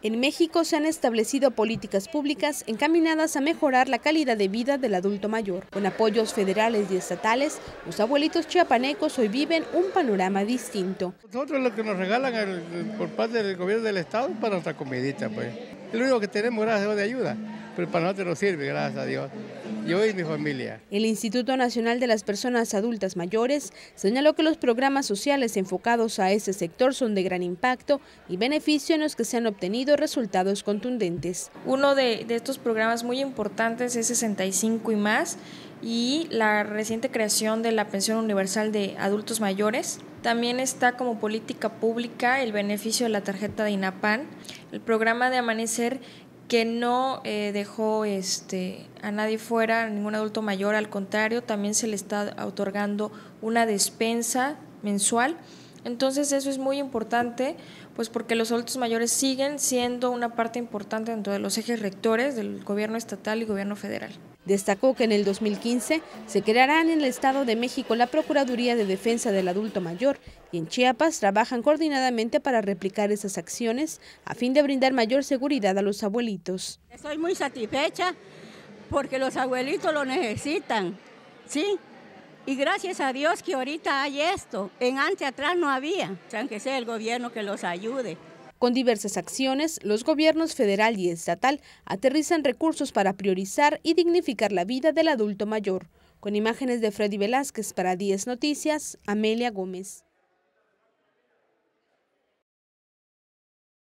En México se han establecido políticas públicas encaminadas a mejorar la calidad de vida del adulto mayor. Con apoyos federales y estatales, los abuelitos chiapanecos hoy viven un panorama distinto. Nosotros lo que nos regalan por parte del gobierno del estado para nuestra comidita, pues. Es lo único que tenemos, gracias a Dios, de ayuda, pero para nosotros nos sirve, gracias a Dios. Yo y mi familia. El Instituto Nacional de las Personas Adultas Mayores señaló que los programas sociales enfocados a ese sector son de gran impacto y beneficio en los que se han obtenido resultados contundentes. Uno de estos programas muy importantes es 65 y más y la reciente creación de la pensión universal de adultos mayores. También está como política pública el beneficio de la tarjeta de INAPAN, el programa de Amanecer, que no dejó a nadie fuera, a ningún adulto mayor, al contrario, también se le está otorgando una despensa mensual. Entonces eso es muy importante, pues porque los adultos mayores siguen siendo una parte importante dentro de los ejes rectores del gobierno estatal y gobierno federal. Destacó que en el 2015 se creará en el Estado de México la Procuraduría de Defensa del Adulto Mayor y en Chiapas trabajan coordinadamente para replicar esas acciones a fin de brindar mayor seguridad a los abuelitos. Estoy muy satisfecha porque los abuelitos lo necesitan, ¿sí? Y gracias a Dios que ahorita hay esto, atrás no había, aunque sea el gobierno que los ayude. Con diversas acciones, los gobiernos federal y estatal aterrizan recursos para priorizar y dignificar la vida del adulto mayor. Con imágenes de Freddy Velázquez para 10 Noticias, Amelia Gómez.